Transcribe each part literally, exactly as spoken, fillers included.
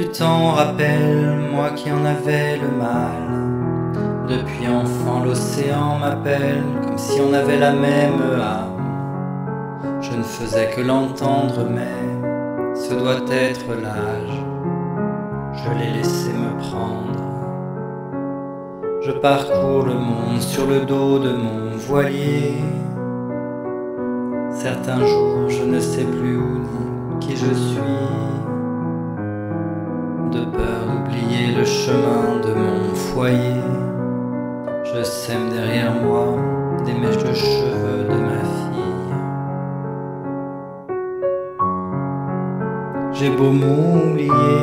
temps rappelle, moi qui en avais le mal. Depuis enfant l'océan m'appelle, comme si on avait la même âme. Je ne faisais que l'entendre, mais ce doit être l'âge. Je l'ai laissé me prendre. Je parcours le monde sur le dos de mon voilier. Certains jours je ne sais plus où ni qui je suis, de peur d'oublier le chemin de mon foyer. Je sème derrière moi des mèches de cheveux de ma fille. J'ai beau m'oublier,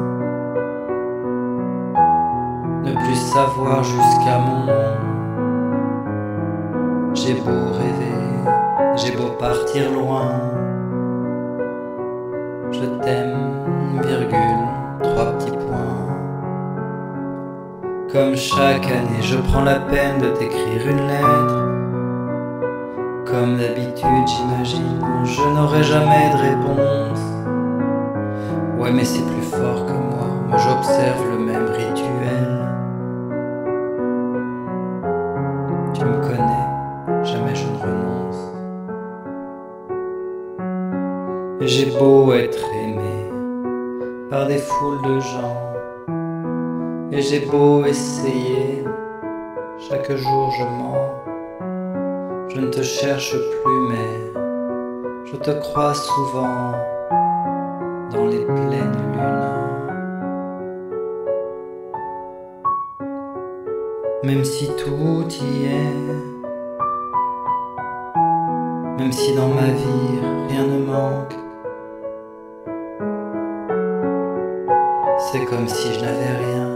ne plus savoir jusqu'à mon nom. J'ai beau rêver, j'ai beau partir loin, je t'aime, virgule, trois petits points. Comme chaque année, je prends la peine de t'écrire une lettre. Comme d'habitude, j'imagine, je n'aurai jamais de réponse. Ouais, mais c'est plus fort que moi, moi j'observe le même rituel. Tu me connais, jamais je ne renonce. Et j'ai beau être aimé par des foules de gens, et j'ai beau essayer, chaque jour je mens. Je ne te cherche plus, mais je te crois souvent dans les pleines lunes. Même si tout y est, même si dans ma vie rien ne manque, c'est comme si je n'avais rien.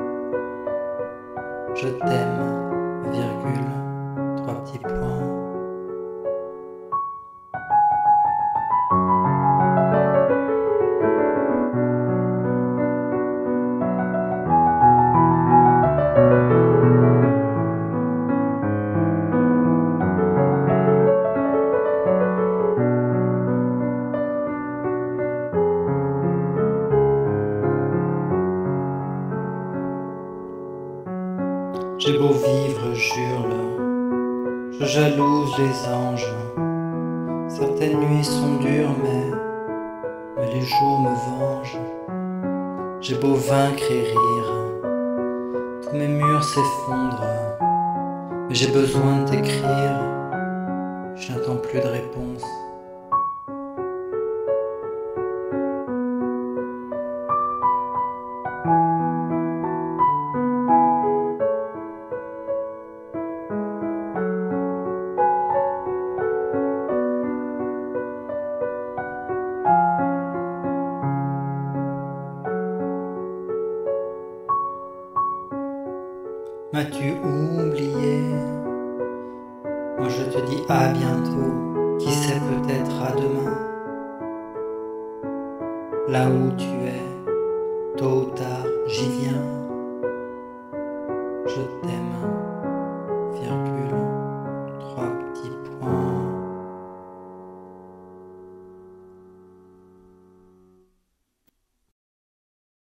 Je t'aime, virgule, trois petits points. J'ai beau vivre, j'hurle, je jalouse les anges. Certaines nuits sont dures, mais, mais les jours me vengent. J'ai beau vaincre et rire, tous mes murs s'effondrent. Mais j'ai besoin de t'écrire, je n'attends plus de réponse. M'as-tu oublié? Moi je te dis à bientôt, qui sait peut-être à demain. Là où tu es, tôt ou tard j'y viens. Je t'aime.